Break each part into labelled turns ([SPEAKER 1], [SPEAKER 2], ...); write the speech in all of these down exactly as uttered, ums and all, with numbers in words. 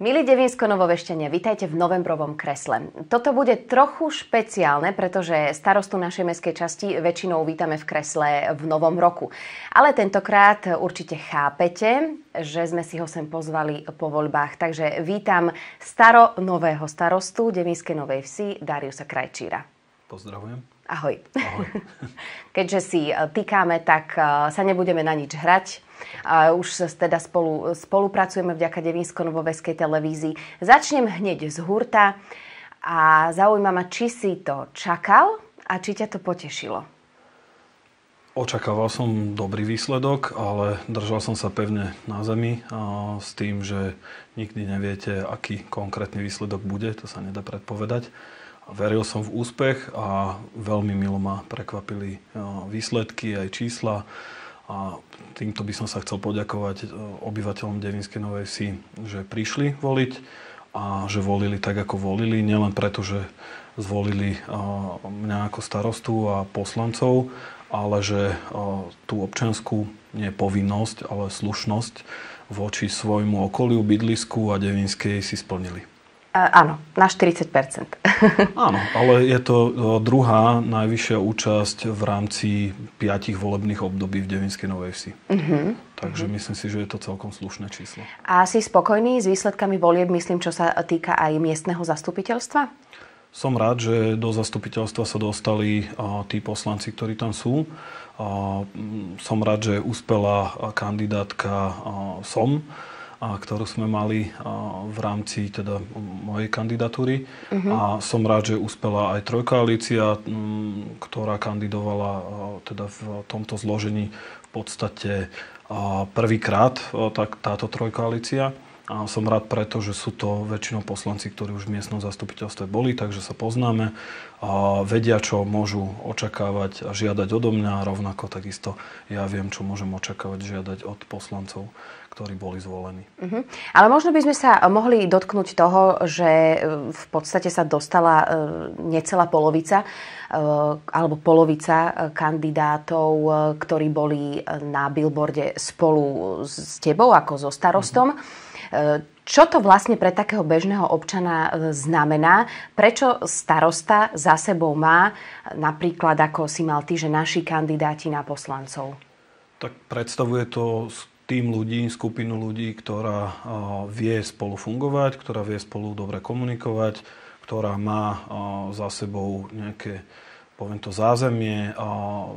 [SPEAKER 1] Milí Devínsko-Novovešťania, vítajte v novembrovom kresle. Toto bude trochu špeciálne, pretože starostu našej mestskej časti väčšinou vítame v kresle v novom roku. Ale tentokrát určite chápete, že sme si ho sem pozvali po voľbách. Takže vítam staro-nového starostu Devínskej Novej Vsi, Dariusa Krajčíra.
[SPEAKER 2] Pozdravujem.
[SPEAKER 1] Ahoj.
[SPEAKER 2] Ahoj.
[SPEAKER 1] Keďže si týkáme, tak sa nebudeme na nič hrať. Už teda spolu, spolupracujeme vďaka Devínsko-Novoveskej televízii. Začnem hneď z hurta a zaujíma ma, či si to čakal a či ťa to potešilo.
[SPEAKER 2] Očakával som dobrý výsledok, ale držal som sa pevne na zemi a s tým, že nikdy neviete, aký konkrétny výsledok bude, to sa nedá predpovedať. Veril som v úspech a veľmi milo ma prekvapili výsledky aj čísla. A týmto by som sa chcel poďakovať obyvateľom Devínskej Novej Vsi, že prišli voliť a že volili tak, ako volili. Nielen preto, že zvolili mňa ako starostu a poslancov, ale že tú občiansku nie povinnosť, ale slušnosť voči svojmu okoliu, bydlisku a Devínskej si splnili.
[SPEAKER 1] Áno, na štyridsať percent.
[SPEAKER 2] Áno, ale je to druhá najvyššia účasť v rámci piatich volebných období v Devínskej Novej Vsi. Uh-huh. Takže uh-huh. myslím si, že je to celkom slušné číslo.
[SPEAKER 1] A si spokojný s výsledkami volieb, myslím, čo sa týka aj miestneho zastupiteľstva?
[SPEAKER 2] Som rád, že do zastupiteľstva sa dostali a, tí poslanci, ktorí tam sú. A, som rád, že uspela kandidátka a, som, a, ktorú sme mali a, v rámci teda mojej kandidatúry. Uh-huh. A som rád, že uspela aj trojkoalícia, m, ktorá kandidovala a, teda v tomto zložení v podstate a, prvýkrát a, tak, táto trojkoalícia. A som rád preto, že sú to väčšinou poslanci, ktorí už v miestnom zastupiteľstve boli, takže sa poznáme a vedia, čo môžu očakávať a žiadať odo mňa. Rovnako takisto ja viem, čo môžem očakávať, žiadať od poslancov, ktorí boli zvolení. Uh-huh. Ale možno by sme sa mohli dotknúť toho, že v podstate sa dostala necelá polovica alebo polovica kandidátov, ktorí boli na billboarde spolu s tebou ako so starostom. Uh-huh. Čo to vlastne pre takého bežného občana znamená? Prečo starosta za sebou má, napríklad ako si mal ty, že naši kandidáti na poslancov? Tak predstavuje to tým ľudí, skupinu ľudí, ktorá vie spolu fungovať, ktorá vie spolu dobre komunikovať, ktorá má za sebou nejaké, poviem to, zázemie a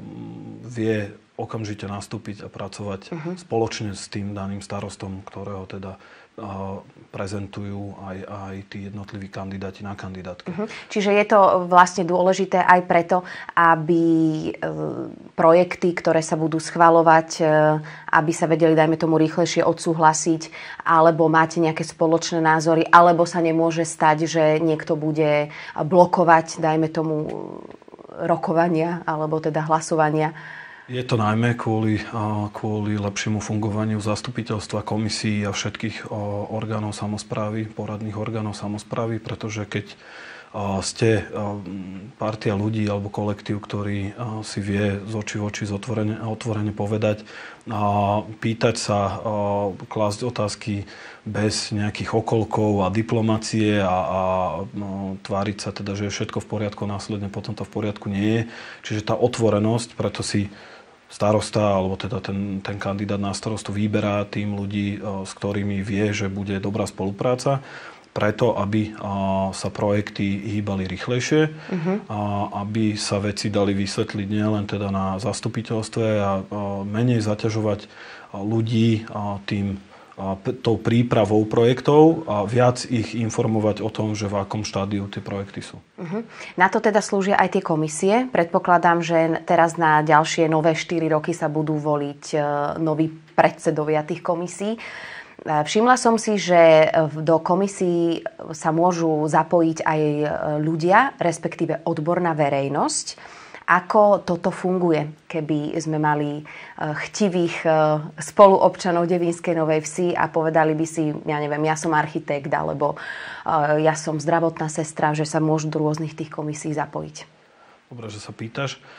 [SPEAKER 2] vie okamžite nastúpiť a pracovať uh-huh. spoločne s tým daným starostom, ktorého teda uh, prezentujú aj, aj tí jednotliví kandidáti na kandidátke. Uh-huh. Čiže je to vlastne dôležité aj preto, aby uh, projekty, ktoré sa budú schvaľovať, uh, aby sa vedeli, dajme tomu, rýchlejšie odsúhlasiť, alebo máte nejaké spoločné názory, alebo sa nemôže stať, že niekto bude blokovať, dajme tomu, rokovania, alebo teda hlasovania. Je to najmä kvôli, kvôli lepšiemu fungovaniu zastupiteľstva, komisií a všetkých orgánov samosprávy, poradných orgánov samosprávy, pretože keď ste partia ľudí alebo kolektív, ktorý si vie z očí v oči otvorene, otvorene povedať, pýtať sa, klásť otázky bez nejakých okolkov a diplomacie a, a no, tváriť sa teda, že je všetko v poriadku, následne potom to v poriadku nie je. Čiže tá otvorenosť, preto si starosta, alebo teda ten, ten kandidát na starostu vyberá tým ľudí, s ktorými vie, že bude dobrá spolupráca, preto, aby sa projekty hýbali rýchlejšie, uh-huh. a aby sa veci dali vysvetliť nielen teda na zastupiteľstve a menej zaťažovať ľudí tým tou prípravou projektov a viac ich informovať o tom, že v akom štádiu tie projekty sú. Uh-huh.
[SPEAKER 1] Na to teda slúžia aj tie komisie. Predpokladám, že teraz na ďalšie nové štyri roky sa budú voliť noví predsedovia tých komisí. Všimla som si, že do komisí sa môžu zapojiť aj ľudia, respektíve odborná verejnosť. Ako toto funguje, keby sme mali chtivých spoluobčanov Devínskej Novej Vsi a povedali by si, ja neviem, ja som architekt, alebo ja som zdravotná sestra, že sa môžu do rôznych tých komisí zapojiť?
[SPEAKER 2] Dobre, že sa pýtaš.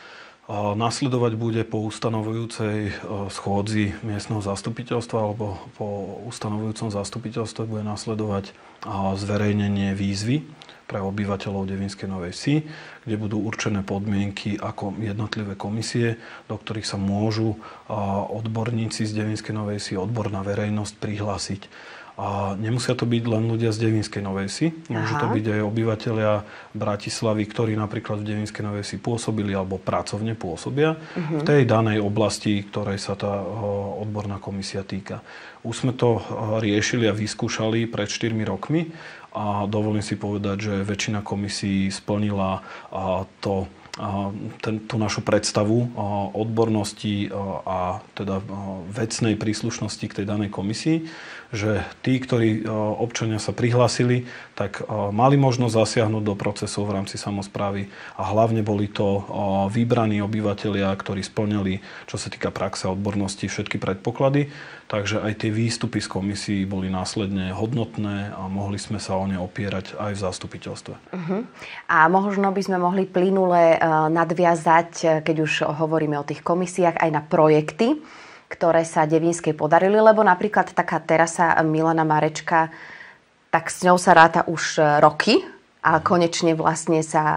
[SPEAKER 2] Nasledovať bude po ustanovujúcej schôdzi miestneho zastupiteľstva alebo po ustanovujúcom zastupiteľstve bude nasledovať zverejnenie výzvy pre obyvateľov Devínskej Novej Vsi, kde budú určené podmienky ako jednotlivé komisie, do ktorých sa môžu odborníci z Devínskej Novej Vsi, odborná verejnosť prihlásiť. A nemusia to byť len ľudia z Devínskej Novej Vsi. Môžu to byť aj obyvateľia Bratislavy, ktorí napríklad v Devínskej Novej Vsi pôsobili alebo pracovne pôsobia uh-huh. v tej danej oblasti, ktorej sa tá odborná komisia týka. Už sme to riešili a vyskúšali pred štyrmi rokmi a dovolím si povedať, že väčšina komisí splnila to Ten, tú našu predstavu odbornosti a teda vecnej príslušnosti k tej danej komisii, že tí, ktorí občania sa prihlásili, tak mali možnosť zasiahnuť do procesov v rámci samosprávy a hlavne boli to vybraní obyvatelia, ktorí splňali, čo sa týka praxe a odbornosti, všetky predpoklady. Takže aj tie výstupy z komisí boli následne hodnotné a mohli sme sa o ne opierať aj v zastupiteľstve. Uh-huh.
[SPEAKER 1] A možno by sme mohli plynule nadviazať, keď už hovoríme o tých komisiách, aj na projekty, ktoré sa Devínskej podarili, lebo napríklad taká terasa Milana Marečka, tak s ňou sa ráta už roky a konečne vlastne sa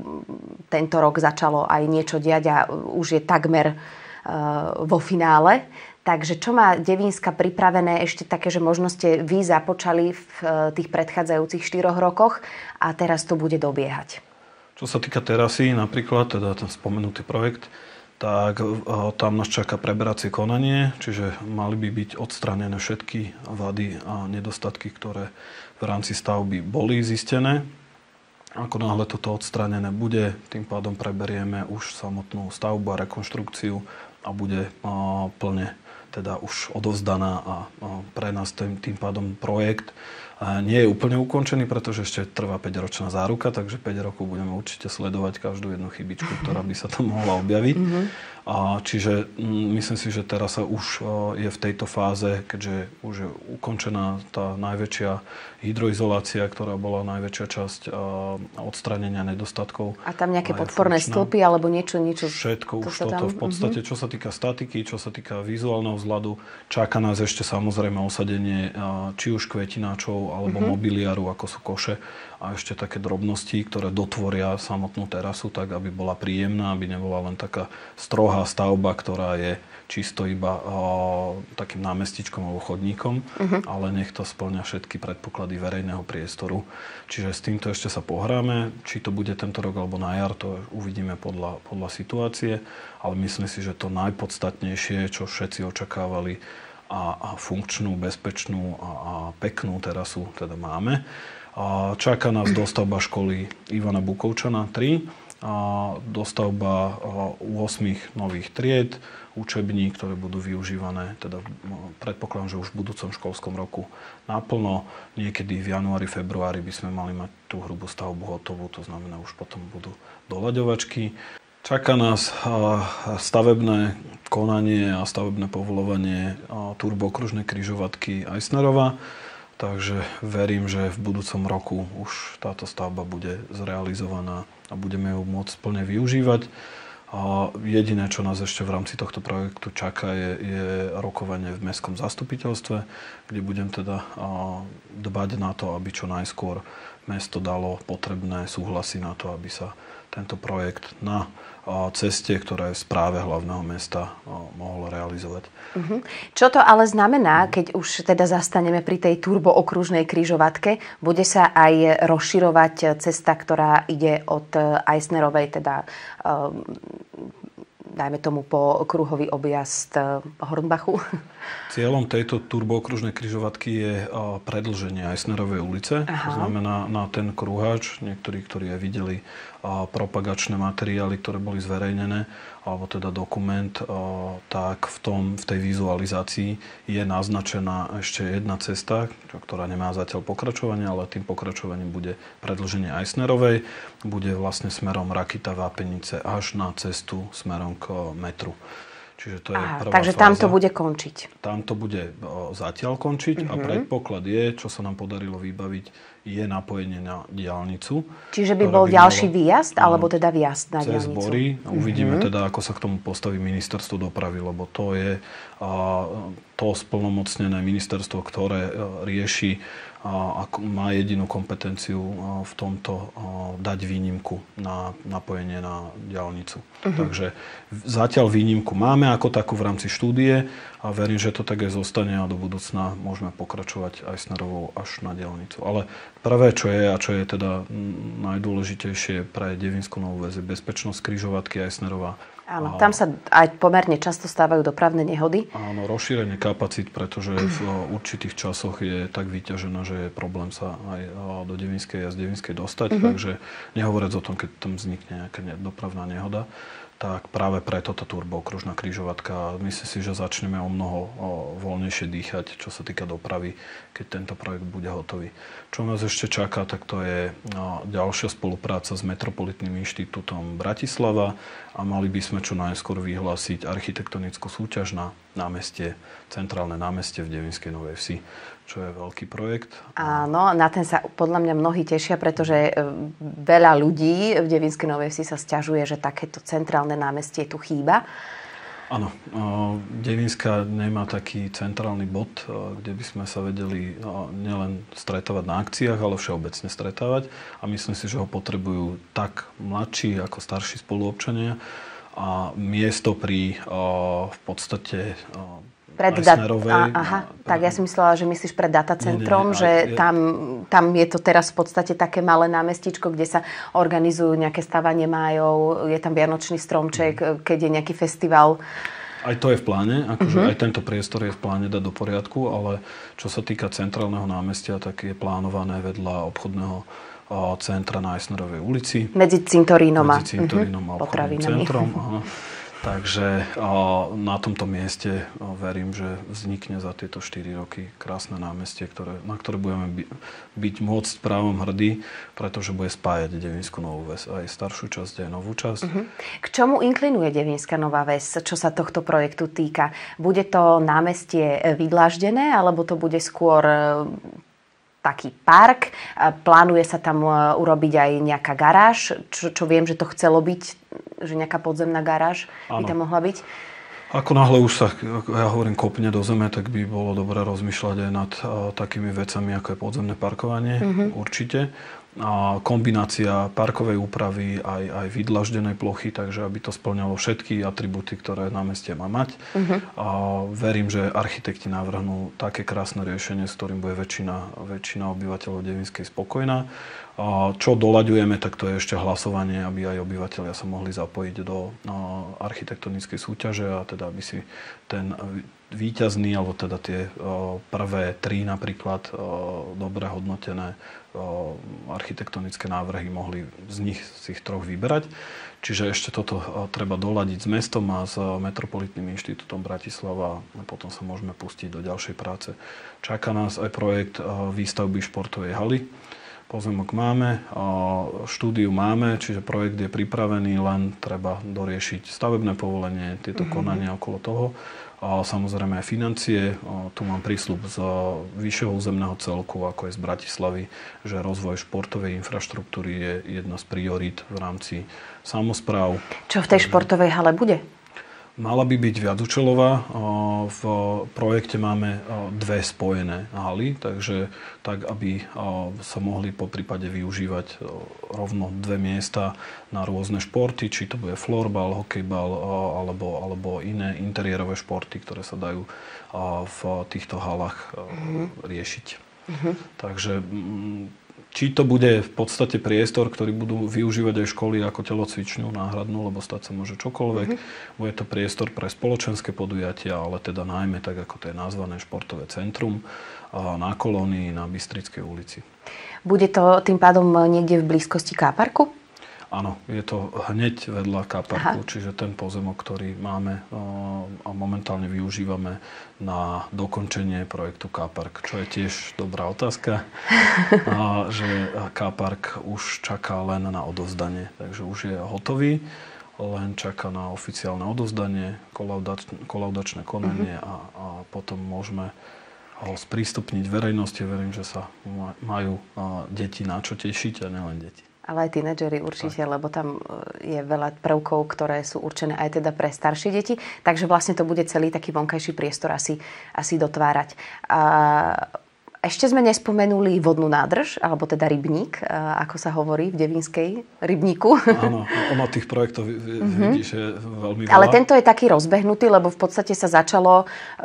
[SPEAKER 1] tento rok začalo aj niečo diať a už je takmer vo finále. Takže čo má Devínska pripravené ešte také, že možno ste vy započali v tých predchádzajúcich štyroch rokoch a teraz to bude dobiehať?
[SPEAKER 2] Čo sa týka terasy, napríklad, teda ten spomenutý projekt, tak tam nás čaká preberacie konanie, čiže mali by byť odstranené všetky vady a nedostatky, ktoré v rámci stavby boli zistené. Ako náhle toto odstranené bude, tým pádom preberieme už samotnú stavbu a rekonštrukciu a bude plne teda už odovzdaná a pre nás tým, tým pádom projekt nie je úplne ukončený, pretože ešte trvá päťročná záruka, takže päť rokov budeme určite sledovať každú jednu chybičku, ktorá by sa tam mohla objaviť. Mm-hmm. A čiže myslím si, že teraz sa už je v tejto fáze, keďže už je ukončená tá najväčšia hydroizolácia, ktorá bola najväčšia časť odstránenia nedostatkov.
[SPEAKER 1] A tam nejaké podporné stĺpy alebo niečo? niečo
[SPEAKER 2] Všetko už toto. Tam... V podstate, čo sa týka statiky, čo sa týka vizuálneho vzhľadu, čaká nás ešte samozrejme osadenie či už kvetináčov alebo mm-hmm. mobiliáru, ako sú koše a ešte také drobnosti, ktoré dotvoria samotnú terasu tak, aby bola príjemná, aby nebola len taká strohá stavba, ktorá je čisto iba o, takým námestičkom alebo chodníkom, uh-huh. ale nech to spĺňa všetky predpoklady verejného priestoru. Čiže s týmto ešte sa pohráme. Či to bude tento rok alebo na jar, to uvidíme podľa, podľa situácie, ale myslím si, že to najpodstatnejšie, čo všetci očakávali a, a funkčnú, bezpečnú a, a peknú terasu teda máme. A čaká nás dostavba školy Ivana Bukovčana tri, a dostavba osem nových tried, učební, ktoré budú využívané, teda predpokladám, že už v budúcom školskom roku naplno. Niekedy v januári, februári by sme mali mať tú hrubú stavbu hotovú, to znamená, už potom budú doľaďovačky. Čaká nás stavebné konanie a stavebné povoľovanie turbookružnej križovatky Eisnerova. Takže verím, že v budúcom roku už táto stavba bude zrealizovaná a budeme ju môcť plne využívať. A jediné, čo nás ešte v rámci tohto projektu čaká, je, je rokovanie v mestskom zastupiteľstve, kde budem teda dbať na to, aby čo najskôr mesto dalo potrebné súhlasy na to, aby sa tento projekt na ceste, ktorá je v správe hlavného mesta, mohol realizovať. Uh-huh. Čo
[SPEAKER 1] to ale znamená, keď už teda zastaneme pri tej turbookružnej križovatke? Bude sa aj rozširovať cesta, ktorá ide od Eisnerovej, teda um, dajme tomu po kruhový objazd Hornbachu?
[SPEAKER 2] Cieľom tejto turbookružnej križovatky je predĺženie Eisnerovej ulice. Aha. To znamená na ten kruháč, niektorí, ktorí aj videli propagačné materiály, ktoré boli zverejnené, alebo teda dokument, tak v, tom, v tej vizualizácii je naznačená ešte jedna cesta, ktorá nemá zatiaľ pokračovanie, ale tým pokračovaním bude predĺženie Eisnerovej. Bude vlastne smerom Rakita Vápenice až na cestu smerom k metru. Čiže to je
[SPEAKER 1] Aha,
[SPEAKER 2] prvá
[SPEAKER 1] takže
[SPEAKER 2] fáza.
[SPEAKER 1] Tam to bude končiť.
[SPEAKER 2] Tam to bude o, zatiaľ končiť uh-huh. a predpoklad je, čo sa nám podarilo vybaviť, je napojenie na diaľnicu.
[SPEAKER 1] Čiže by bol by ďalší malo, výjazd, alebo teda výjazd na
[SPEAKER 2] cez
[SPEAKER 1] diaľnicu?
[SPEAKER 2] Bory. Uvidíme
[SPEAKER 1] mm-hmm.
[SPEAKER 2] teda, ako sa k tomu postaví ministerstvo dopravy, lebo to je a, to splnomocnené ministerstvo, ktoré rieši a, a má jedinú kompetenciu a, v tomto a, dať výnimku na napojenie na diaľnicu. Mm-hmm. Takže zatiaľ výnimku máme ako takú v rámci štúdie a verím, že to tak aj zostane a do budúcna môžeme pokračovať aj smerovou až na diaľnicu. Ale prvé, čo je a čo je teda najdôležitejšie pre Devinskú Novú Ves, je bezpečnosť križovatky aj smerová.
[SPEAKER 1] Áno, tam sa aj pomerne často stávajú dopravné nehody.
[SPEAKER 2] Áno, rozšírenie kapacít, pretože v určitých časoch je tak vyťažená, že je problém sa aj do Devinskej a z Devinskej dostať. Mm-hmm. Takže nehovoriac o tom, keď tam vznikne nejaká dopravná nehoda, tak práve preto tá turbookružná križovatka. Myslím si, že začneme o mnoho o, voľnejšie dýchať, čo sa týka dopravy, keď tento projekt bude hotový. Čo nás ešte čaká, tak to je o, ďalšia spolupráca s Metropolitným inštitútom Bratislava a mali by sme čo najskôr vyhlásiť architektonickú súťaž na námestie, centrálne námestie v Devinskej Novej Vsi, čo je veľký projekt.
[SPEAKER 1] Áno, na ten sa podľa mňa mnohí tešia, pretože veľa ľudí v Devinskej Novej Vsi sa sťažuje, že takéto centrálne námestie tu chýba.
[SPEAKER 2] Áno, Devinská nemá taký centrálny bod, kde by sme sa vedeli nielen stretávať na akciách, ale všeobecne stretávať. A myslím si, že ho potrebujú tak mladší ako starší spoluobčania. A miesto pri v podstate
[SPEAKER 1] pred dat- Aha, pre... tak ja si myslela, že myslíš pred datacentrom, nie, nie, že je... tam, tam je to teraz v podstate také malé námestičko, kde sa organizujú nejaké stavanie májov, je tam vianočný stromček, mm. keď je nejaký festival.
[SPEAKER 2] Aj to je v pláne, akože mm-hmm. aj tento priestor je v pláne dať do poriadku, ale čo sa týka centrálneho námestia, tak je plánované vedľa obchodného centra na Eisnerovej ulici.
[SPEAKER 1] Medzi Cintorínom a,
[SPEAKER 2] Medzi Cintorínom
[SPEAKER 1] uh-huh,
[SPEAKER 2] a obchodným centrom. Aha. Takže na tomto mieste verím, že vznikne za tieto štyri roky krásne námestie, ktoré, na ktoré budeme by, byť môcť právom hrdí, pretože bude spájať Devinskú Novú Ves, aj staršiu časť, aj novú časť. Uh-huh.
[SPEAKER 1] K čomu inklinuje Devinská Nová Ves, čo sa tohto projektu týka? Bude to námestie vydláždené, alebo to bude skôr taký park? Plánuje sa tam urobiť aj nejaká garáž, čo, čo viem, že to chcelo byť, že nejaká podzemná garáž by tam mohla byť.
[SPEAKER 2] Ako náhle už sa, ja hovorím, kopne do zeme, tak by bolo dobré rozmýšľať aj nad uh, takými vecami, ako je podzemné parkovanie, mm-hmm. určite. A kombinácia parkovej úpravy aj, aj vydlaždenej plochy, takže aby to spĺňalo všetky atribúty, ktoré námestie má mať. Uh-huh. A verím, že architekti navrhnú také krásne riešenie, s ktorým bude väčšina, väčšina obyvateľov Devinskej spokojná. A čo doľaďujeme, tak to je ešte hlasovanie, aby aj obyvateľia sa mohli zapojiť do no, architektonickej súťaže a teda aby si ten víťazný, alebo teda tie o, prvé tri napríklad o, dobre hodnotené o, architektonické návrhy mohli z nich z ich troch vyberať. Čiže ešte toto o, treba doľadiť s mestom a s Metropolitným inštitútom Bratislava a potom sa môžeme pustiť do ďalšej práce. Čaká nás aj projekt o, výstavby športovej haly. Pozemok máme, o, štúdiu máme, čiže projekt je pripravený, len treba doriešiť stavebné povolenie, tieto mm-hmm. konania okolo toho. A samozrejme aj financie. Tu mám prísľub z vyššieho územného celku, ako je z Bratislavy, že rozvoj športovej infraštruktúry je jedna z priorít v rámci samospráv.
[SPEAKER 1] Čo v tej športovej hale bude?
[SPEAKER 2] Mala by byť viacúčelová. V projekte máme dve spojené haly, takže tak, aby sa mohli po prípade využívať rovno dve miesta na rôzne športy, či to bude florbal, hokejbal alebo, alebo iné interiérové športy, ktoré sa dajú v týchto halách mm-hmm. riešiť. Mm-hmm. Takže či to bude v podstate priestor, ktorý budú využívať aj školy ako telocvičňu náhradnú, lebo stať sa môže čokoľvek. Mm-hmm. Bude to priestor pre spoločenské podujatia, ale teda najmä tak, ako to je nazvané športové centrum na Kolónii, na Bystrickej ulici. Bude to tým pádom niekde v blízkosti Káparku? Áno, je to hneď vedľa Káparku, čiže ten pozemok, ktorý máme a momentálne využívame na dokončenie projektu Kápark, čo je tiež dobrá otázka, a že Kápark už čaká len na odovzdanie, takže už je hotový, len čaká na oficiálne odovzdanie, kolaudač, kolaudačné konanie mm-hmm. a, a potom môžeme sprístupniť verejnosti. Verím, že sa majú deti na čo tešiť a nielen deti.
[SPEAKER 1] Ale aj tínedžeri určite, tak. Lebo tam je veľa prvkov, ktoré sú určené aj teda pre staršie deti. Takže vlastne to bude celý taký vonkajší priestor asi, asi dotvárať. A ešte sme nespomenuli vodnú nádrž, alebo teda rybník, ako sa hovorí v devínskej rybníku.
[SPEAKER 2] Áno, ono tých projektov mm-hmm. vidíš je veľmi veľa.
[SPEAKER 1] Ale tento je taký rozbehnutý, lebo v podstate sa začalo uh,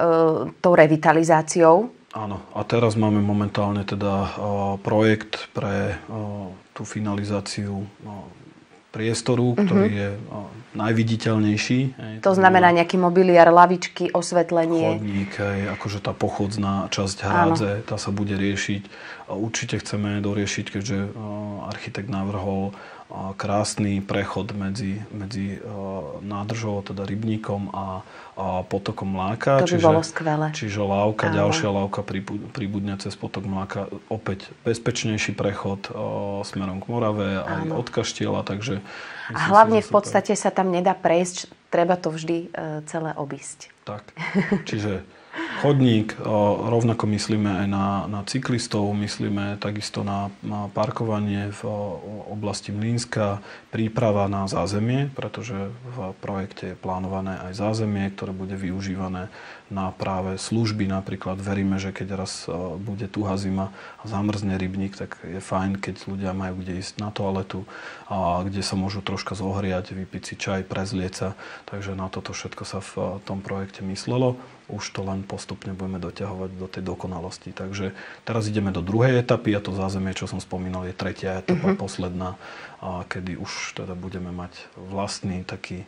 [SPEAKER 1] tou revitalizáciou.
[SPEAKER 2] Áno, a teraz máme momentálne teda uh, projekt pre uh, tú finalizáciu uh, priestoru, ktorý mm-hmm. je uh, najviditeľnejší. Hej,
[SPEAKER 1] to znamená nejaký mobiliár, lavičky, osvetlenie.
[SPEAKER 2] Chodník, hej, akože tá pochodzná časť hrádze, tá sa bude riešiť. A určite chceme doriešiť, keďže uh, architekt navrhol uh, krásny prechod medzi, medzi uh, nádržou, teda rybníkom a, a potokom Mláka.
[SPEAKER 1] To by
[SPEAKER 2] čiže,
[SPEAKER 1] bolo skvelé.
[SPEAKER 2] Čiže lávka, Ale. ďalšia lávka pribudne cez potok Mláka. Opäť bezpečnejší prechod uh, smerom k Morave aj Áno. od Kaštieľa, takže
[SPEAKER 1] a hlavne v podstate sa tam nedá prejsť, treba to vždy e, celé obísť.
[SPEAKER 2] Tak, čiže chodník, o, rovnako myslíme aj na, na cyklistov, myslíme takisto na, na parkovanie v o, oblasti Mlínska, príprava na zázemie, pretože v projekte je plánované aj zázemie, ktoré bude využívané na práve služby. Napríklad veríme, že keď raz o, bude tuhá zima a zamrzne rybník, tak je fajn, keď ľudia majú kde ísť na toaletu, a kde sa môžu troška zohriať, vypiť si čaj, prezlieť sa. Takže na toto všetko sa v tom projekte myslelo. Už to len postupne budeme doťahovať do tej dokonalosti. Takže teraz ideme do druhej etapy a to zázemie, čo som spomínal, je tretia etapa, uh-huh. posledná, a kedy už teda budeme mať vlastný taký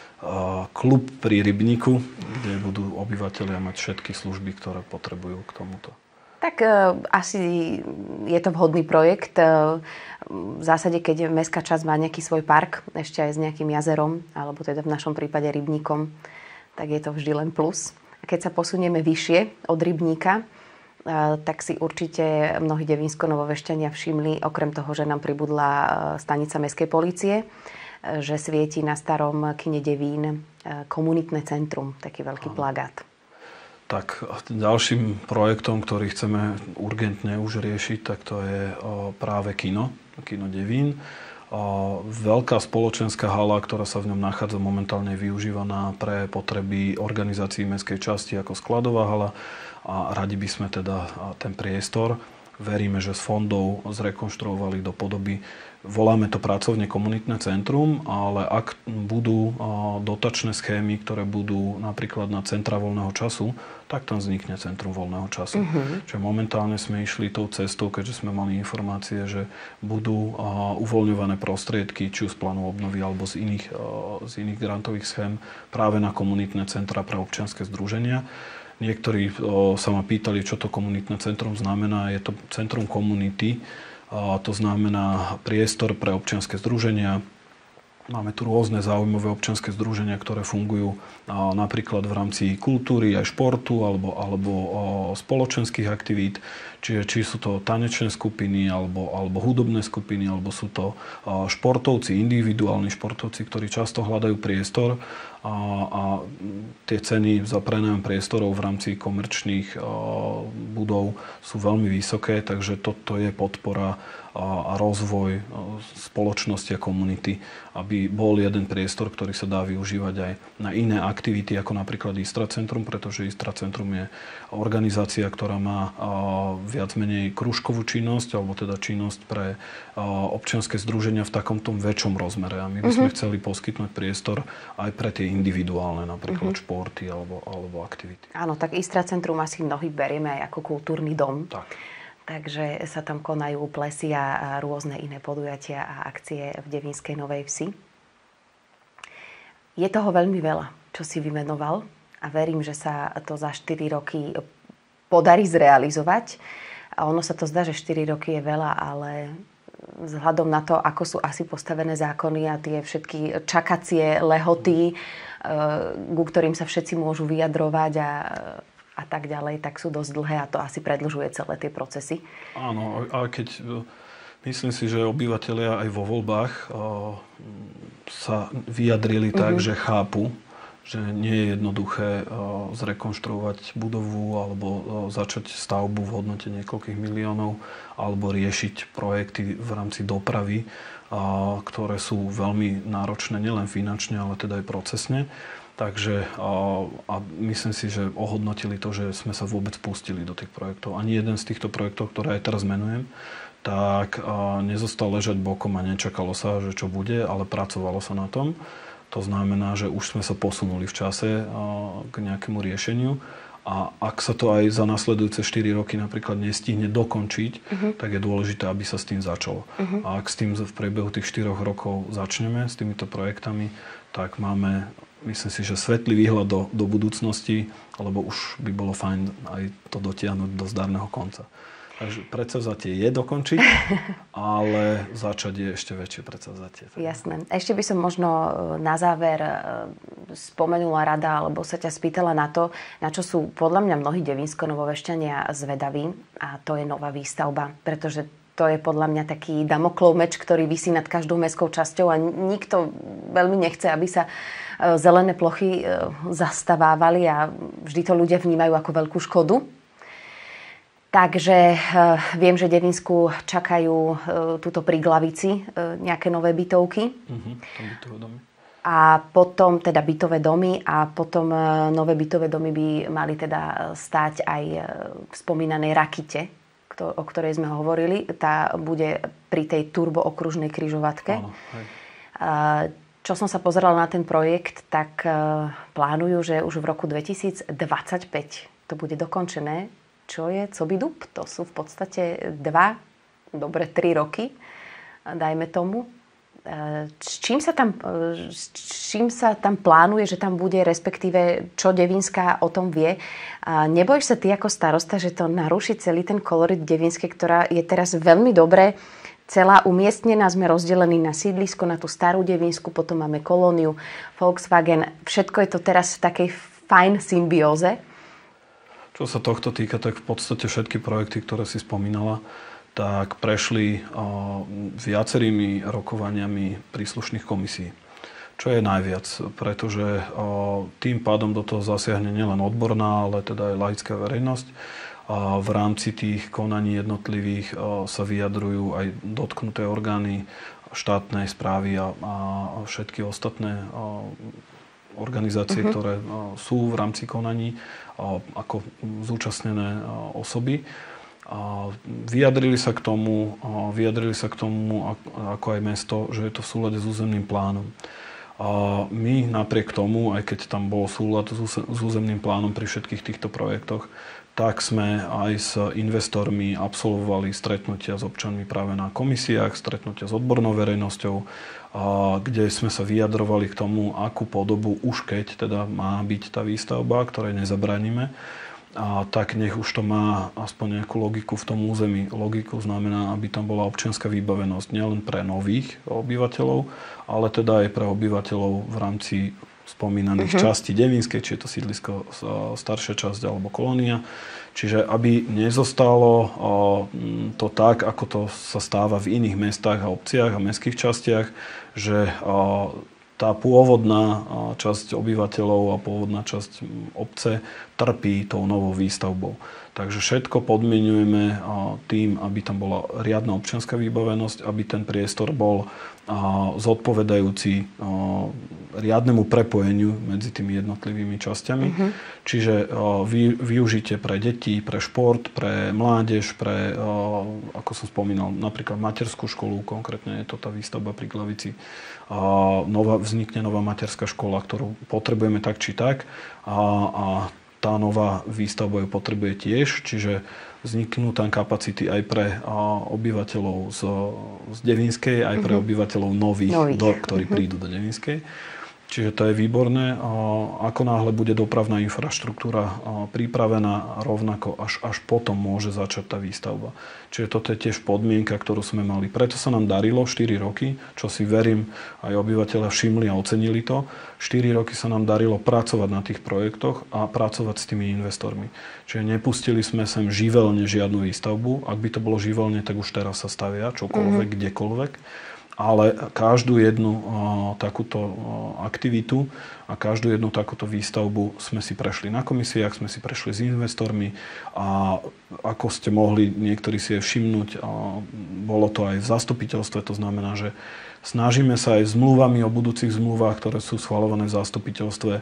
[SPEAKER 2] a, klub pri rybníku, kde budú obyvatelia mať všetky služby, ktoré potrebujú k tomuto.
[SPEAKER 1] Tak e, asi je to vhodný projekt. E, v zásade, keď mestská časť má nejaký svoj park, ešte aj s nejakým jazerom, alebo teda v našom prípade rybníkom, tak je to vždy len plus. A keď sa posunieme vyššie od rybníka, e, tak si určite mnohí devínsko-novovešťania všimli, okrem toho, že nám pribudla stanica mestskej polície, e, že svieti na starom kine Devín e, komunitné centrum, taký veľký Aha. plagát.
[SPEAKER 2] Tak ďalším projektom, ktorý chceme urgentne už riešiť, tak to je práve kino, kino Devín. Veľká spoločenská hala, ktorá sa v ňom nachádza, momentálne je využívaná pre potreby organizácií mestskej časti ako skladová hala a radi by sme teda ten priestor, veríme, že z fondov zrekonštruovali do podoby, voláme to pracovne komunitné centrum, ale ak budú dotačné schémy, ktoré budú napríklad na centra voľného času, tak tam vznikne centrum voľného času. Uh-huh. Čiže momentálne sme išli tou cestou, keďže sme mali informácie, že budú uvoľňované prostriedky, či už z plánu obnovy alebo z iných, z iných grantových schém práve na komunitné centra pre občianske združenia. Niektorí o, sa ma pýtali, čo to komunitné centrum znamená. Je to centrum komunity, a to znamená priestor pre občianske združenia. Máme tu rôzne záujmové občianske združenia, ktoré fungujú a, napríklad v rámci kultúry, aj športu alebo, alebo o, spoločenských aktivít. Čiže či sú to tanečné skupiny alebo, alebo hudobné skupiny, alebo sú to a, športovci, individuálni športovci, ktorí často hľadajú priestor. A, a tie ceny za prenájom priestorov v rámci komerčných a, budov sú veľmi vysoké, takže toto je podpora a, a rozvoj a, spoločnosti a komunity, aby bol jeden priestor, ktorý sa dá využívať aj na iné aktivity, ako napríklad Istra Centrum, pretože Istra Centrum je organizácia, ktorá má a, viac menej krúžkovú činnosť, alebo teda činnosť pre a, občianske združenia v takomto väčšom rozmere. A my by sme mm-hmm. chceli poskytnúť priestor aj pre tie individuálne, napríklad mm-hmm. športy alebo, alebo aktivity.
[SPEAKER 1] Áno, tak Istra Centrum asi mnohí berieme aj ako kultúrny dom.
[SPEAKER 2] Tak.
[SPEAKER 1] Takže sa tam konajú plesy a rôzne iné podujatia a akcie v Devínskej Novej Vsi. Je toho veľmi veľa, čo si vymenoval a verím, že sa to za štyri roky podarí zrealizovať. A ono sa to zdá, že štyri roky je veľa, ale vzhľadom na to, ako sú asi postavené zákony a tie všetky čakacie lehoty, ku ktorým sa všetci môžu vyjadrovať a, a tak ďalej, tak sú dosť dlhé a to asi predĺžuje celé tie procesy.
[SPEAKER 2] Áno, ale keď myslím si, že obyvatelia aj vo voľbách sa vyjadrili tak, mm-hmm. že chápu, že nie je jednoduché zrekonštruovať budovu alebo začať stavbu v hodnote niekoľkých miliónov alebo riešiť projekty v rámci dopravy, ktoré sú veľmi náročné nielen finančne, ale teda aj procesne. Takže a myslím si, že ohodnotili to, že sme sa vôbec pustili do tých projektov. Ani jeden z týchto projektov, ktoré aj teraz menujem, tak nezostal ležať bokom a nečakalo sa, že čo bude, ale pracovalo sa na tom. To znamená, že už sme sa posunuli v čase k nejakému riešeniu a ak sa to aj za nasledujúce štyri roky napríklad nestihne dokončiť, uh-huh. tak je dôležité, aby sa s tým začalo. Uh-huh. A ak s tým v priebehu tých štyroch rokov začneme, s týmito projektami, tak máme, myslím si, že svetlý výhľad do, do budúcnosti, lebo už by bolo fajn aj to dotiahnuť do zdarného konca. Takže predsavzatie je dokončiť, ale začať je ešte väčšie predsavzatie.
[SPEAKER 1] Jasné. Ešte by som možno na záver spomenula rada, alebo sa ťa spýtala na to, na čo sú podľa mňa mnohí devínsko-novovešťania zvedaví, a to je nová výstavba, pretože to je podľa mňa taký damoklov meč, ktorý visí nad každou mestskou časťou a nikto veľmi nechce, aby sa zelené plochy zastavávali a vždy to ľudia vnímajú ako veľkú škodu. Takže viem, že Devínsku čakajú túto pri Glavici nejaké nové bytovky.
[SPEAKER 2] Uh-huh, bytové domy.
[SPEAKER 1] A potom teda bytové domy a potom nové bytové domy by mali teda stáť aj v spomínanej Rakite, o ktorej sme hovorili. Tá bude pri tej turbookružnej križovatke.
[SPEAKER 2] Áno, hej.
[SPEAKER 1] Čo som sa pozerala na ten projekt, tak plánujú, že už v roku dvetisícdvadsaťpäť to bude dokončené. Čo je Coby Dub? To sú v podstate dva, dobre tri roky, dajme tomu. S čím sa tam, s čím sa tam plánuje, že tam bude, respektíve čo Devínska o tom vie? Nebojíš sa ty ako starosta, že to naruší celý ten kolorit Devínskej, ktorá je teraz veľmi dobre celá umiestnená? Sme rozdelení na sídlisko, na tú starú Devínsku, potom máme kolóniu, Volkswagen. Všetko je to teraz v takej fajn symbióze.
[SPEAKER 2] Čo sa tohto týka, tak v podstate všetky projekty, ktoré si spomínala, tak prešli o, viacerými rokovaniami príslušných komisí. Čo je najviac, pretože o, tým pádom do toho zasiahne nielen odborná, ale teda aj laická verejnosť. A v rámci tých konaní jednotlivých o, sa vyjadrujú aj dotknuté orgány štátnej správy a, a všetky ostatné o, organizácie, uh-huh. ktoré o, sú v rámci konaní o, ako zúčastnené o, osoby. A vyjadrili sa k tomu, a vyjadrili sa k tomu ako aj mesto, že je to v súlade s územným plánom. A my napriek tomu, aj keď tam bol súlad s územným plánom pri všetkých týchto projektoch, tak sme aj s investormi absolvovali stretnutia s občanmi práve na komisiách, stretnutia s odbornou verejnosťou, kde sme sa vyjadrovali k tomu, akú podobu už keď teda má byť tá výstavba, ktorej nezabránime. A tak nech už to má aspoň nejakú logiku v tom území. Logiku znamená, aby tam bola občianska vybavenosť nielen pre nových obyvateľov, ale teda aj pre obyvateľov v rámci spomínaných uh-huh. častí Devínskej, či je to sídlisko staršia časť alebo kolónia. Čiže aby nezostalo to tak, ako to sa stáva v iných mestách a obciach a mestských častiach, že tá pôvodná časť obyvateľov a pôvodná časť obce trpí tou novou výstavbou. Takže všetko podmienujeme tým, aby tam bola riadna občianska vybavenosť, aby ten priestor bol zodpovedajúci riadnemu prepojeniu medzi tými jednotlivými časťami. Uh-huh. Čiže využite pre deti, pre šport, pre mládež, pre, ako som spomínal, napríklad materskú školu, konkrétne je to tá výstavba pri Glavici. Nová, vznikne nová materská škola, ktorú potrebujeme tak či tak. A, a tá nová výstavba ju potrebuje tiež, čiže vzniknú tam kapacity aj pre obyvateľov z, z Devínskej, aj pre obyvateľov nových, nových. Do, ktorí uh-huh. prídu do Devínskej. Čiže to je výborné. Ako náhle bude dopravná infraštruktúra pripravená, rovnako až, až potom môže začať tá výstavba. Čiže toto je tiež podmienka, ktorú sme mali. Preto sa nám darilo štyri roky, čo si verím aj obyvateľia všimli a ocenili to. štyri roky sa nám darilo pracovať na tých projektoch a pracovať s tými investormi. Čiže nepustili sme sem živelne žiadnu výstavbu. Ak by to bolo živelne, tak už teraz sa stavia čokoľvek, mm-hmm. kdekoľvek. Ale každú jednu takúto aktivitu a každú jednu takúto výstavbu sme si prešli na komisiách, sme si prešli s investormi a ako ste mohli niektorí si je všimnúť, bolo to aj v zastupiteľstve, to znamená, že snažíme sa aj zmluvami o budúcich zmluvách, ktoré sú schvaľované v zastupiteľstve,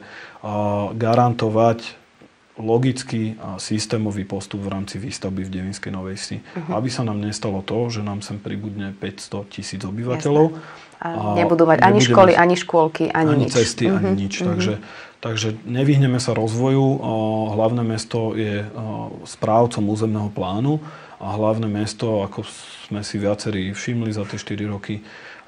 [SPEAKER 2] garantovať logický a systémový postup v rámci výstavby v Devínskej Novej Vsi. Uh-huh. Aby sa nám nestalo to, že nám sem pribudne päťsto tisíc obyvateľov.
[SPEAKER 1] A nebudú mať ani školy, ani škôlky, ani,
[SPEAKER 2] ani
[SPEAKER 1] nič.
[SPEAKER 2] cesty,
[SPEAKER 1] uh-huh.
[SPEAKER 2] ani nič.
[SPEAKER 1] Uh-huh.
[SPEAKER 2] Takže, takže nevyhneme sa rozvoju. Hlavné mesto je správcom územného plánu a hlavné mesto, ako sme si viacerí všimli za tie štyri roky,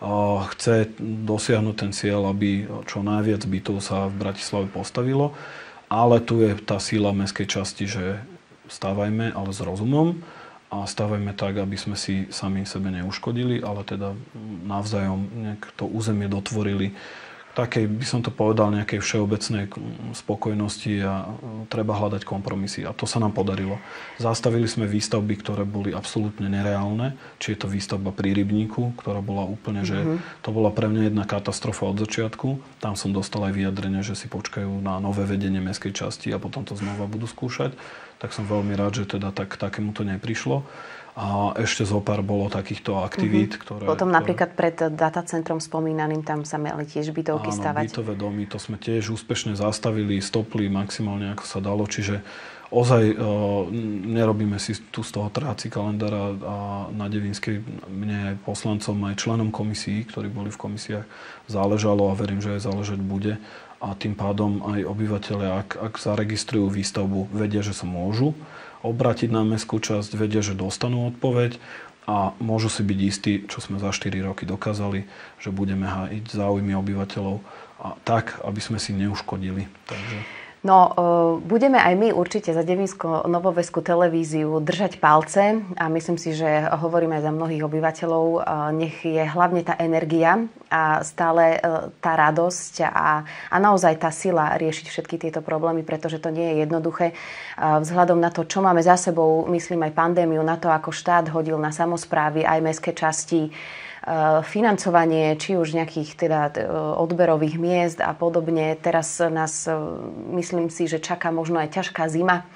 [SPEAKER 2] chce dosiahnuť ten cieľ, aby čo najviac bytov sa v Bratislave postavilo. Ale tu je tá sila mestskej časti, že stávajme, ale s rozumom a stávajme tak, aby sme si sami sebe neuškodili, ale teda navzájom nejak to územie dotvorili takej, by som to povedal, nejakej všeobecnej spokojnosti a treba hľadať kompromisy. A to sa nám podarilo. Zastavili sme výstavby, ktoré boli absolútne nereálne. Či je to výstavba pri Rybníku, ktorá bola úplne, že mm-hmm. to bola pre mňa jedna katastrofa od začiatku. Tam som dostal aj vyjadrenie, že si počkajú na nové vedenie mestskej časti a potom to znova budú skúšať. Tak som veľmi rád, že teda tak, takému to neprišlo. A ešte zo pár bolo takýchto aktivít, mm-hmm. ktoré...
[SPEAKER 1] Potom
[SPEAKER 2] ktoré...
[SPEAKER 1] napríklad pred datacentrom spomínaným, tam sa mali tiež bytovky
[SPEAKER 2] Áno,
[SPEAKER 1] stavať. Áno,
[SPEAKER 2] bytové domy, to sme tiež úspešne zastavili, stopli maximálne ako sa dalo, čiže ozaj e, nerobíme si tu z toho trhací kalendára a na Devínskej mne aj poslancom, aj členom komisií, ktorí boli v komisiách, záležalo a verím, že aj záležať bude. A tým pádom aj obyvateľia, ak, ak zaregistrujú výstavbu, vedia, že sa môžu obrátiť na mestskú časť, vedia, že dostanú odpoveď a môžu si byť istí, čo sme za štyri roky dokázali, že budeme hájiť záujmy obyvateľov a tak, aby sme si neuškodili. Takže...
[SPEAKER 1] No, budeme aj my určite za Devínsko-Novoveskú televíziu držať palce a myslím si, že hovoríme aj za mnohých obyvateľov. Nech je hlavne tá energia a stále tá radosť a, a naozaj tá sila riešiť všetky tieto problémy, pretože to nie je jednoduché. Vzhľadom na to, čo máme za sebou, myslím aj pandémiu, na to, ako štát hodil na samosprávy, aj mestské časti, financovanie, či už nejakých teda odberových miest a podobne. Teraz nás, myslím si, že čaká možno aj ťažká zima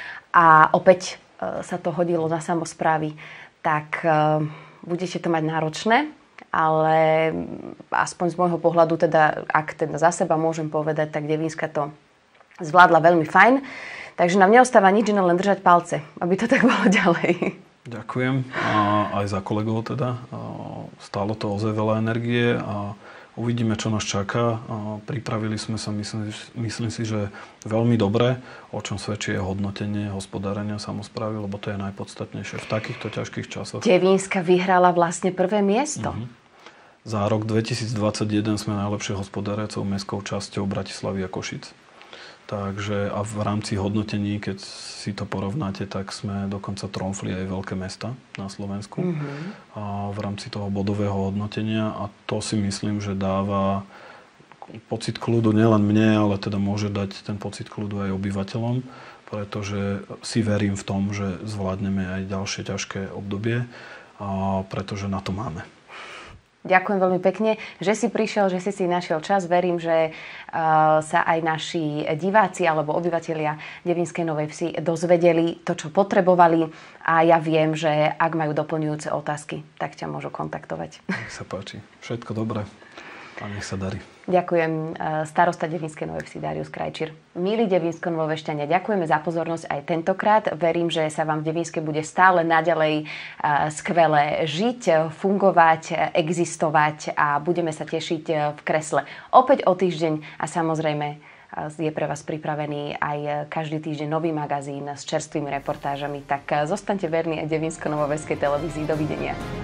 [SPEAKER 1] a opäť sa to hodilo na samosprávy, tak budete to mať náročné, ale aspoň z môjho pohľadu, teda, ak teda za seba môžem povedať, tak Devínska to zvládla veľmi fajn. Takže nám neostáva nič, len držať palce, aby to tak bolo ďalej.
[SPEAKER 2] Ďakujem a aj za kolegov teda. Stálo to ozaj veľa energie a uvidíme, čo nás čaká. Pripravili sme sa, myslím, myslím si, že veľmi dobre, o čom svedčí je hodnotenie hospodárenia samosprávy, lebo to je najpodstatnejšie v takýchto ťažkých časoch.
[SPEAKER 1] Devínska vyhrala vlastne prvé miesto. Uh-huh.
[SPEAKER 2] Za rok dvetisícdvadsaťjeden sme najlepšie hospodáriacou mestskou časťou Bratislavy a Košic. Takže a v rámci hodnotení, keď si to porovnáte, tak sme dokonca tromfli aj veľké mesta na Slovensku. Mm-hmm. A v rámci toho bodového hodnotenia a to si myslím, že dáva pocit kľudu nielen mne, ale teda môže dať ten pocit kľudu aj obyvateľom, pretože si verím v tom, že zvládneme aj ďalšie ťažké obdobie, a pretože na to máme.
[SPEAKER 1] Ďakujem veľmi pekne, že si prišiel, že si si našiel čas. Verím, že uh, sa aj naši diváci alebo obyvatelia Devínskej Novej Vsi dozvedeli to, čo potrebovali a ja viem, že ak majú doplňujúce otázky, tak ťa môžu kontaktovať.
[SPEAKER 2] Nech sa páči. Všetko dobré a nech sa darí.
[SPEAKER 1] Ďakujem, starosta Devínskej Novej Vsi Darius Krajčír. Milí Devínsko-Novovešťania, ďakujeme za pozornosť aj tentokrát. Verím, že sa vám v Devínskej bude stále naďalej skvele žiť, fungovať, existovať a budeme sa tešiť v kresle opäť o týždeň a samozrejme je pre vás pripravený aj každý týždeň nový magazín s čerstvými reportážami. Tak zostaňte verní aj Devínsko-Novoveskej televízii. Dovidenia.